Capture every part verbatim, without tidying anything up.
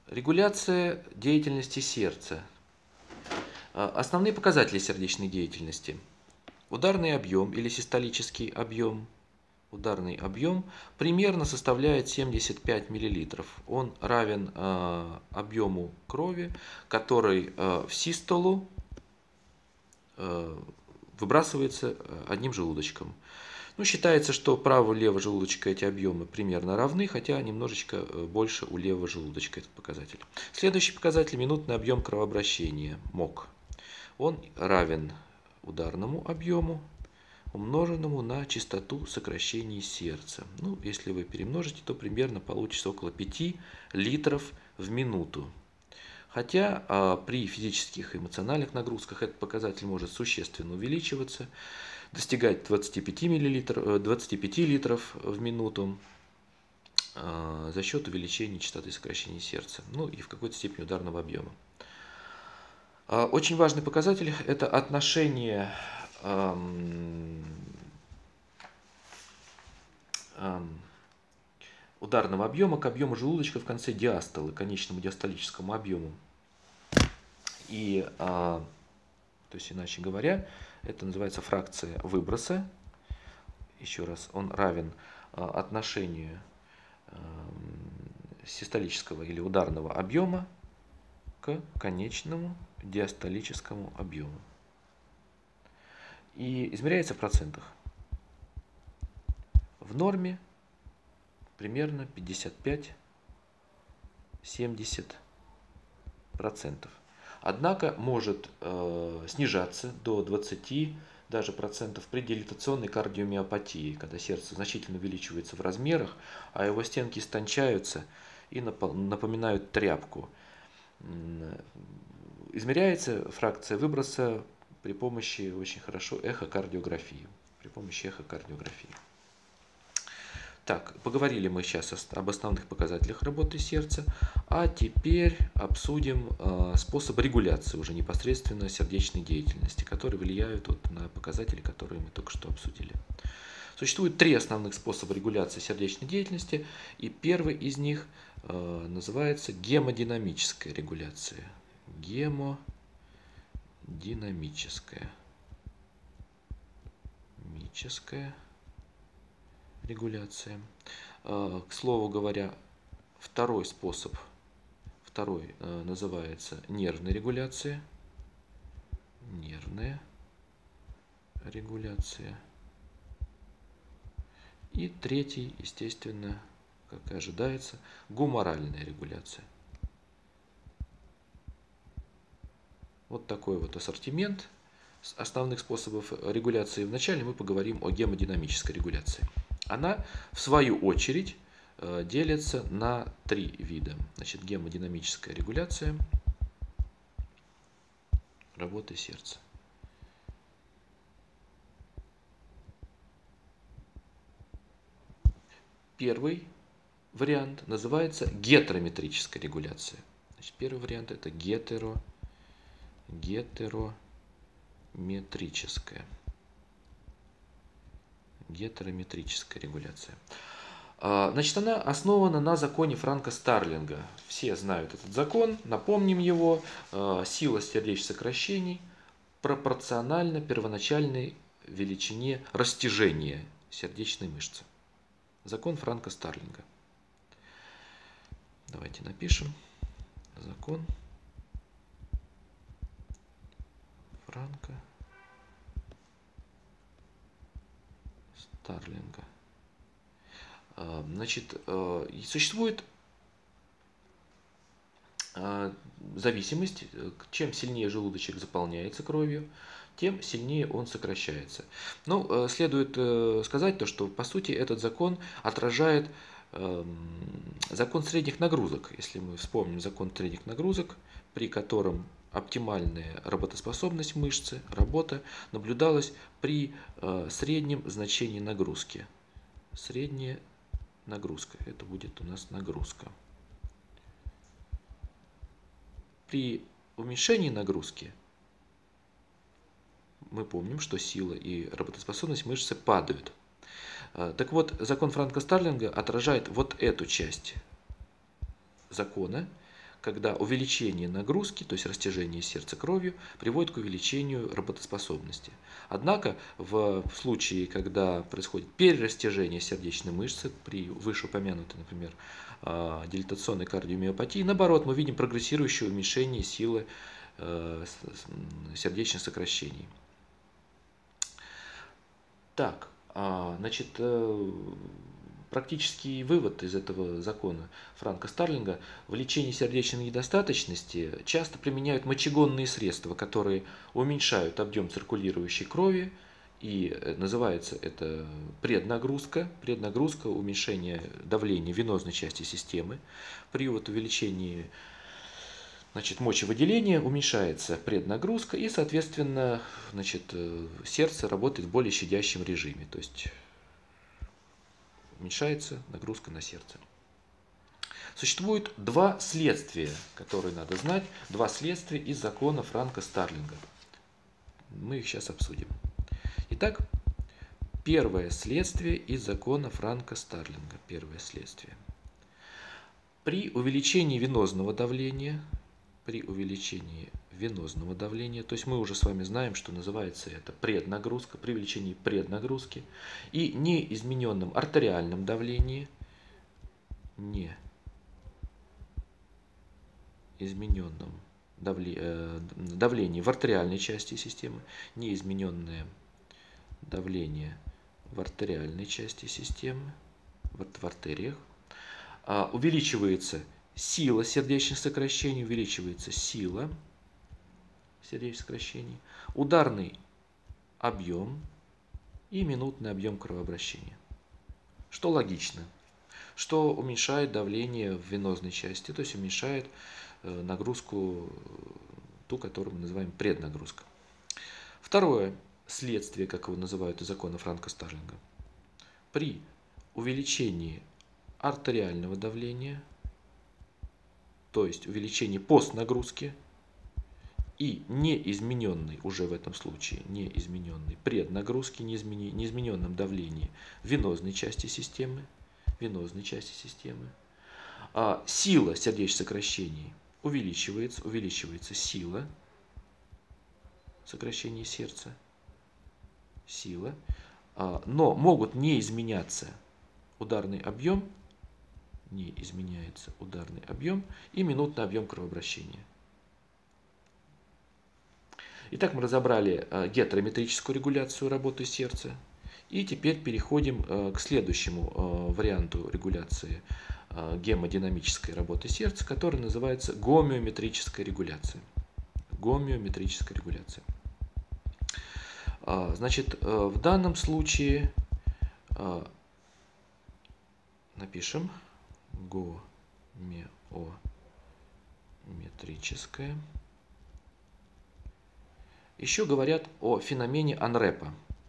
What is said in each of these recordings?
Регуляция деятельности сердца. Основные показатели сердечной деятельности. Ударный объем или систолический объем. Ударный объем примерно составляет семьдесят пять миллилитров. Он равен э, объему крови, который э, в систолу э, выбрасывается одним желудочком. Ну, считается, что право и лево желудочка эти объемы примерно равны, хотя немножечко больше у левого желудочка этот показатель. Следующий показатель – минутный объем кровообращения, МОК. Он равен ударному объему, умноженному на частоту сокращений сердца. Ну, если вы перемножите, то примерно получится около пяти литров в минуту. Хотя а, при физических и эмоциональных нагрузках этот показатель может существенно увеличиваться, достигать двадцати пяти миллилитров, двадцати пяти литров в минуту а, за счет увеличения частоты сокращения сердца, ну и в какой-то степени ударного объема. А, очень важный показатель – это отношение ам, ам, ударного объема к объему желудочка в конце диастолы, конечному диастолическому объему. И, а, то есть, иначе говоря, это называется фракция выброса. Еще раз, он равен а, отношению а, систолического или ударного объема к конечному диастолическому объему. И измеряется в процентах. В норме примерно пятьдесят пять — семьдесят процентов. Однако может э, снижаться до двадцати даже процентов при дилатационной кардиомиопатии, когда сердце значительно увеличивается в размерах, а его стенки истончаются и напоминают тряпку. Измеряется фракция выброса при помощи очень хорошо эхокардиографии. При помощи эхокардиографии. Так, поговорили мы сейчас об основных показателях работы сердца, а теперь обсудим э, способ регуляции уже непосредственно сердечной деятельности, которые влияют вот на показатели, которые мы только что обсудили. Существует три основных способа регуляции сердечной деятельности, и первый из них э, называется гемодинамическая регуляция. Гемодинамическая. Мическая. Регуляция. К слову говоря, второй способ, второй называется нервная регуляция. Нервная регуляция. И третий, естественно, как и ожидается, гуморальная регуляция. Вот такой вот ассортимент основных способов регуляции. Вначале мы поговорим о гемодинамической регуляции. Она, в свою очередь, делится на три вида. Значит, гемодинамическая регуляция работы сердца. Первый вариант называется гетерометрическая регуляция. Значит, первый вариант – это гетеро, гетерометрическая. Гетерометрическая регуляция. Значит, она основана на законе Франка-Старлинга. Все знают этот закон, напомним его. Сила сердечных сокращений пропорциональна первоначальной величине растяжения сердечной мышцы. Закон Франка-Старлинга. Давайте напишем. Закон Франка Старлинга. Значит, существует зависимость. Чем сильнее желудочек заполняется кровью, тем сильнее он сокращается. Ну, следует сказать то, что по сути этот закон отражает закон средних нагрузок. Если мы вспомним закон средних нагрузок, при котором оптимальная работоспособность мышцы, работа наблюдалась при э, среднем значении нагрузки. Средняя нагрузка. Это будет у нас нагрузка. При уменьшении нагрузки мы помним, что сила и работоспособность мышцы падают. Э, так вот, закон Франка-Старлинга отражает вот эту часть закона, когда увеличение нагрузки, то есть растяжение сердца кровью, приводит к увеличению работоспособности. Однако в случае, когда происходит перерастяжение сердечной мышцы при вышеупомянутой, например, дилатационной кардиомиопатии, наоборот, мы видим прогрессирующее уменьшение силы сердечных сокращений. Так, значит, практический вывод из этого закона Франка Старлинга: в лечении сердечной недостаточности часто применяют мочегонные средства, которые уменьшают объем циркулирующей крови, и называется это преднагрузка. Преднагрузка – уменьшение давления венозной части системы. При вот увеличении, значит, мочевыделения уменьшается преднагрузка, и, соответственно, значит, сердце работает в более щадящем режиме, то есть уменьшается нагрузка на сердце. Существует два следствия, которые надо знать, два следствия из закона Франка Старлинга. Мы их сейчас обсудим. Итак, первое следствие из закона Франка Старлинга. Первое следствие. При увеличении венозного давления, при увеличении венозного давления, то есть мы уже с вами знаем, что называется это преднагрузка, при увеличении преднагрузки и неизмененном артериальном давлении, не измененном давлении в артериальной части системы, неизмененное давление в артериальной части системы, в артериях, увеличивается сила сердечных сокращений, увеличивается сила сердечных сокращений, ударный объем и минутный объем кровообращения. Что логично, что уменьшает давление в венозной части, то есть уменьшает нагрузку, ту, которую мы называем преднагрузка. Второе следствие, как его называют из закона Франка Старлинга: при увеличении артериального давления, то есть увеличении постнагрузки, и неизмененной уже в этом случае, неизмененной преднагрузки, неизмененном давлении венозной части системы, венозной части системы, а сила сердечных сокращений увеличивается, увеличивается сила сокращения сердца, сила, но могут не изменяться ударный объем, не изменяется ударный объем и минутный объем кровообращения. Итак, мы разобрали гетерометрическую регуляцию работы сердца, и теперь переходим к следующему варианту регуляции гемодинамической работы сердца, который называется гомеометрическая регуляция. Гомеометрическая регуляция. Значит, в данном случае напишем гомеометрическая. Еще говорят о феномене Анрепа.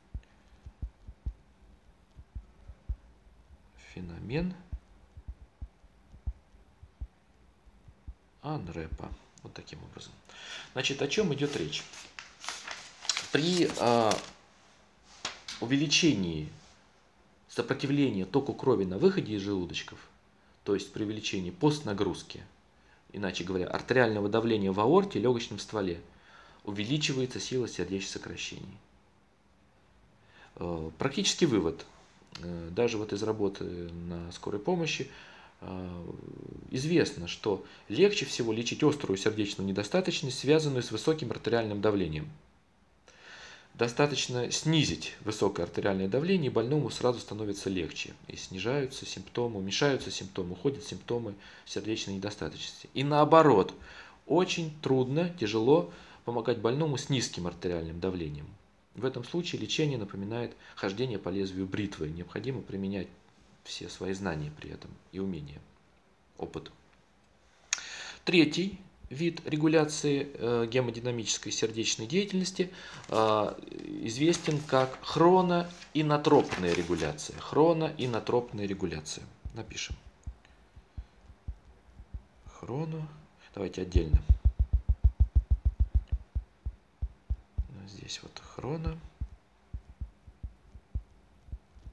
Феномен Анрепа. Вот таким образом. Значит, о чем идет речь? При а, увеличении сопротивления току крови на выходе из желудочков, то есть при увеличении постнагрузки, иначе говоря, артериального давления в аорте, легочном стволе, увеличивается сила сердечных сокращений. Практический вывод, даже вот из работы на скорой помощи, известно, что легче всего лечить острую сердечную недостаточность, связанную с высоким артериальным давлением. Достаточно снизить высокое артериальное давление, и больному сразу становится легче. И снижаются симптомы, уменьшаются симптомы, уходят симптомы сердечной недостаточности. И наоборот, очень трудно, тяжело помогать больному с низким артериальным давлением. В этом случае лечение напоминает хождение по лезвию бритвы. Необходимо применять все свои знания при этом и умения, опыт. Третий вид регуляции э, гемодинамической сердечной деятельности э, известен как хроноинотропная регуляция. Хроноинотропная регуляция. Напишем. Хроно. Давайте отдельно. Здесь вот хроно.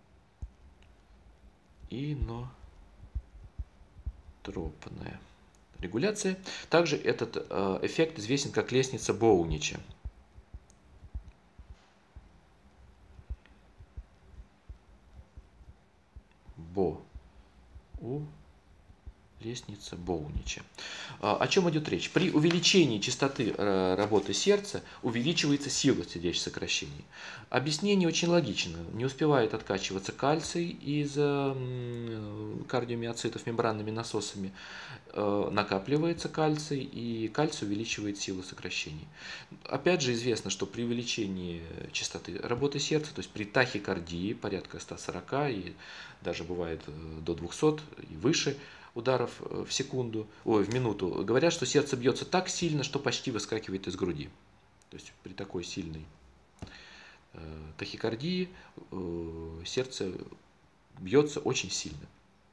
Инотропная регуляции. Также этот эффект известен как лестница Боунича. Бо. У. Лестница Боунича. О чем идет речь? При увеличении частоты работы сердца увеличивается сила сердечных сокращений. Объяснение очень логично. Не успевает откачиваться кальций из кардиомиоцитов мембранными насосами, накапливается кальций, и кальций увеличивает силу сокращений. Опять же известно, что при увеличении частоты работы сердца, то есть при тахикардии порядка ста сорока и даже бывает до двухсот и выше ударов в секунду, ой, в минуту, говорят, что сердце бьется так сильно, что почти выскакивает из груди. То есть при такой сильной э, тахикардии э, сердце бьется очень сильно.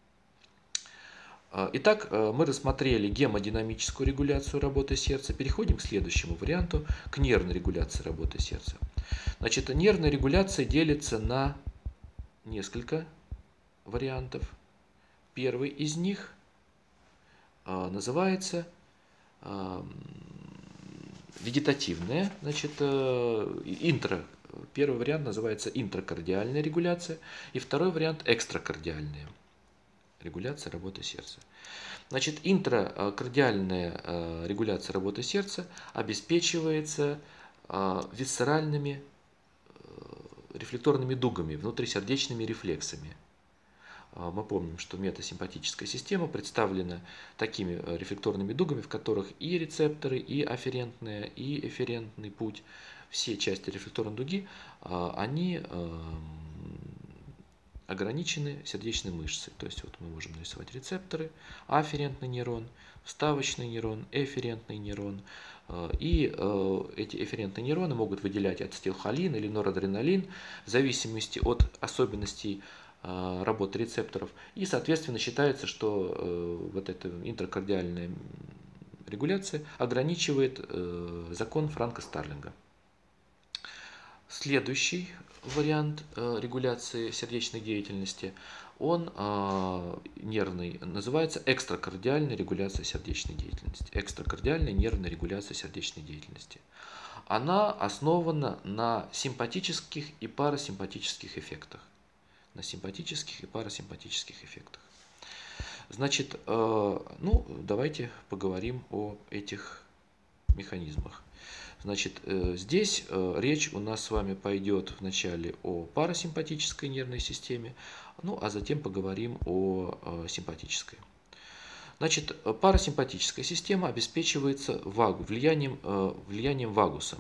Итак, мы рассмотрели гемодинамическую регуляцию работы сердца. Переходим к следующему варианту, к нервной регуляции работы сердца. Значит, нервная регуляция делится на несколько вариантов. Первый из них называется вегетативная, значит, интра. Первый вариант называется интракардиальная регуляция, и второй вариант экстракардиальная регуляция работы сердца. Значит, интракардиальная регуляция работы сердца обеспечивается висцеральными рефлекторными дугами, внутрисердечными рефлексами. Мы помним, что метасимпатическая система представлена такими рефлекторными дугами, в которых и рецепторы, и афферентная, и эфферентный путь, все части рефлекторной дуги, они ограничены сердечной мышцей. То есть вот мы можем нарисовать рецепторы, афферентный нейрон, вставочный нейрон, эфферентный нейрон. И эти эфферентные нейроны могут выделять ацетилхолин или норадреналин в зависимости от особенностей работы рецепторов. И, соответственно, считается, что вот эта интракардиальная регуляция ограничивает закон Франка-Старлинга. Следующий вариант регуляции сердечной деятельности, он нервный, называется экстракардиальная регуляция сердечной деятельности. Экстракардиальная нервная регуляция сердечной деятельности. Она основана на симпатических и парасимпатических эффектах. На симпатических и парасимпатических эффектах. Значит, ну, давайте поговорим о этих механизмах. Значит, здесь речь у нас с вами пойдет вначале о парасимпатической нервной системе, ну, а затем поговорим о симпатической. Значит, парасимпатическая система обеспечивается вагу, влиянием, влиянием вагуса.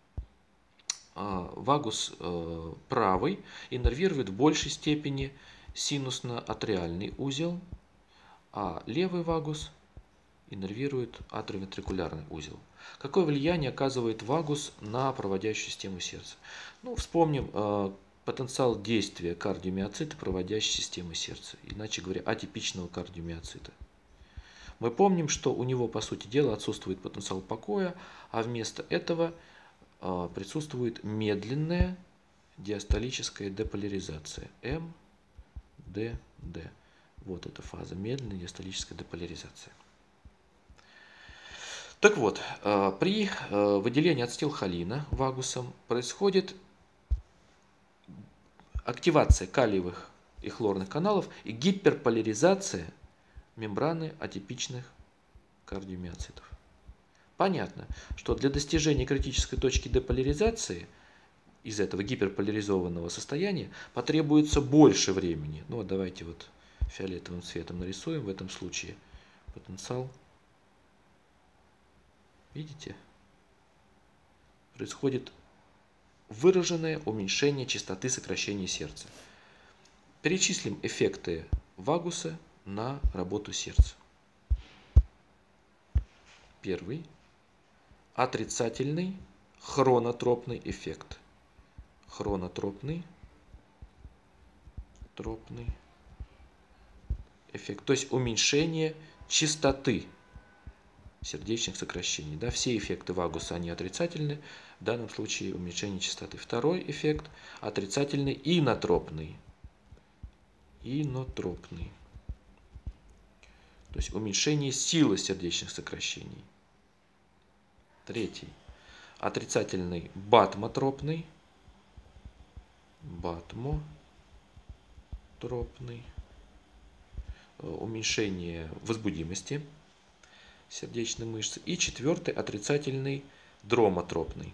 Вагус правый иннервирует в большей степени синусно-атриальный узел, а левый вагус иннервирует атриовентрикулярный узел. Какое влияние оказывает вагус на проводящую систему сердца? Ну, вспомним потенциал действия кардиомиоцита, проводящей системы сердца, иначе говоря, атипичного кардиомиоцита. Мы помним, что у него, по сути дела, отсутствует потенциал покоя, а вместо этого присутствует медленная диастолическая деполяризация. М, Д, Д. Вот эта фаза, медленная диастолическая деполяризация. Так вот, при выделении ацетилхолина вагусом происходит активация калиевых и хлорных каналов и гиперполяризация мембраны атипичных кардиомиоцитов. Понятно, что для достижения критической точки деполяризации из этого гиперполяризованного состояния потребуется больше времени. Ну вот давайте вот фиолетовым цветом нарисуем в этом случае потенциал. Видите? Происходит выраженное уменьшение частоты сокращения сердца. Перечислим эффекты вагуса на работу сердца. Первый. Отрицательный хронотропный эффект. Хронотропный тропный эффект. То есть уменьшение частоты сердечных сокращений. Да, все эффекты вагуса, они отрицательны. В данном случае уменьшение частоты. Второй эффект отрицательный инотропный. Инотропный. то есть уменьшение силы сердечных сокращений. Третий. Отрицательный батмотропный. Батмотропный. Уменьшение возбудимости сердечной мышцы. И четвертый. Отрицательный дромотропный.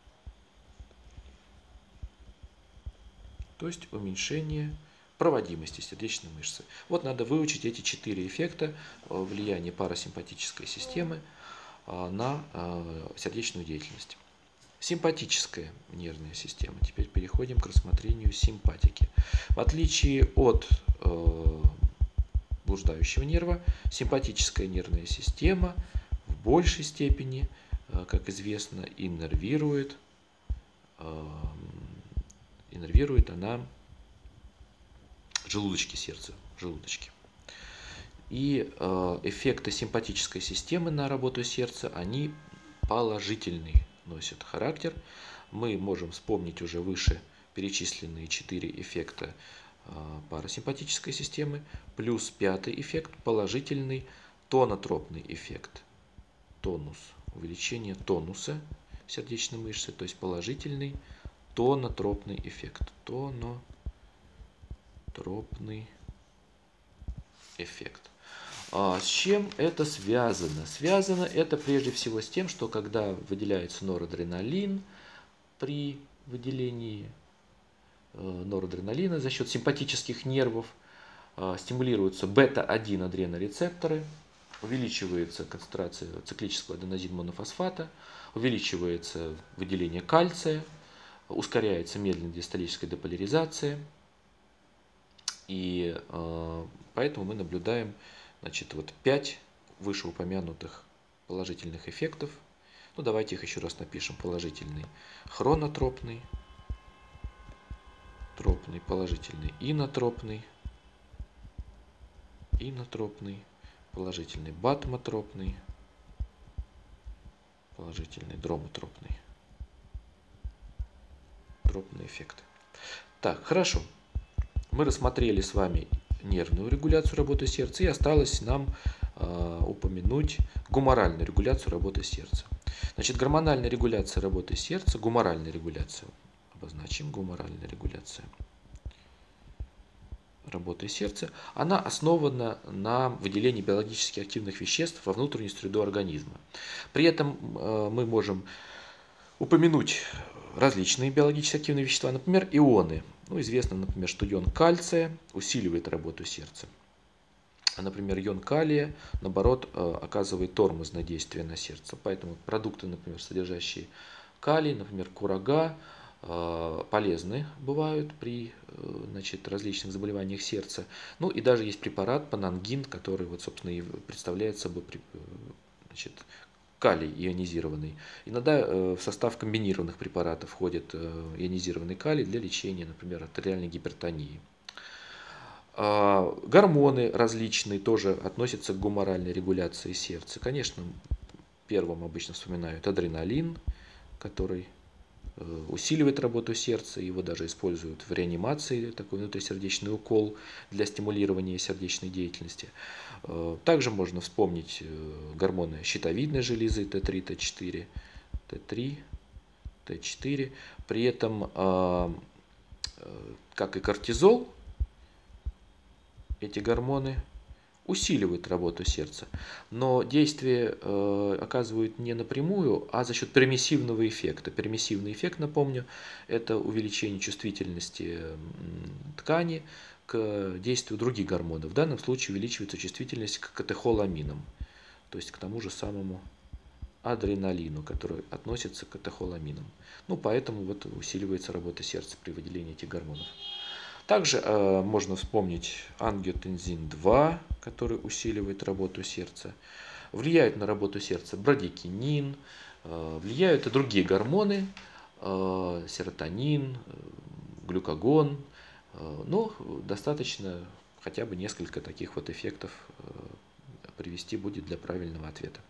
То есть уменьшение проводимости сердечной мышцы. Вот надо выучить эти четыре эффекта влияния парасимпатической системы на сердечную деятельность. Симпатическая нервная система. Теперь переходим к рассмотрению симпатики. В отличие от э, блуждающего нерва, симпатическая нервная система в большей степени, э, как известно, иннервирует, э, иннервирует она желудочки сердца, желудочки. И э, эффекты симпатической системы на работу сердца, они положительный носят характер. Мы можем вспомнить уже выше перечисленные четыре эффекта э, парасимпатической системы, плюс пятый эффект, положительный тонотропный эффект. Тонус, увеличение тонуса сердечной мышцы, то есть положительный тонотропный эффект. Тонотропный эффект. А с чем это связано? Связано это прежде всего с тем, что когда выделяется норадреналин, при выделении норадреналина за счет симпатических нервов стимулируются бета один адренорецепторы, увеличивается концентрация циклического аденозин-монофосфата, увеличивается выделение кальция, ускоряется медленная диастолическая деполяризация. И э, поэтому мы наблюдаем, значит, вот пять вышеупомянутых положительных эффектов. Ну, давайте их еще раз напишем. Положительный хронотропный, тропный, положительный инотропный, инотропный, положительный батмотропный, положительный дромотропный, тропный эффект. Так, хорошо. Мы рассмотрели с вами нервную регуляцию работы сердца, и осталось нам э, упомянуть гуморальную регуляцию работы сердца. Значит, гормональная регуляция работы сердца, гуморальная регуляция, обозначим гуморальная регуляция работы сердца, она основана на выделении биологически активных веществ во внутреннюю среду организма. При этом э, мы можем упомянуть различные биологически активные вещества, например, ионы. Ну, известно, например, что ион кальция усиливает работу сердца. А, например, ион калия, наоборот, оказывает тормозное действие на сердце. Поэтому продукты, например, содержащие калий, например, курага, полезны бывают при, значит, различных заболеваниях сердца. Ну и даже есть препарат панангин, который, вот, собственно, и представляет собой, значит, калий ионизированный. Иногда в состав комбинированных препаратов входит ионизированный калий для лечения, например, артериальной гипертонии. Гормоны различные тоже относятся к гуморальной регуляции сердца. Конечно, первым обычно вспоминают адреналин, который усиливает работу сердца, его даже используют в реанимации, такой внутрисердечный укол для стимулирования сердечной деятельности. Также можно вспомнить гормоны щитовидной железы Т три, Т четыре, Т три, Т четыре. При этом, как и кортизол, эти гормоны усиливают работу сердца, но действие э, оказывают не напрямую, а за счет пермиссивного эффекта. Пермиссивный эффект, напомню, это увеличение чувствительности ткани к действию других гормонов. В данном случае увеличивается чувствительность к катехоламинам, то есть к тому же самому адреналину, который относится к катехоламинам. Ну, поэтому вот усиливается работа сердца при выделении этих гормонов. Также э, можно вспомнить ангиотензин два, который усиливает работу сердца. Влияют на работу сердца брадикинин, э, влияют и другие гормоны, э, серотонин, э, глюкагон. Э, но достаточно хотя бы несколько таких вот эффектов э, привести будет для правильного ответа.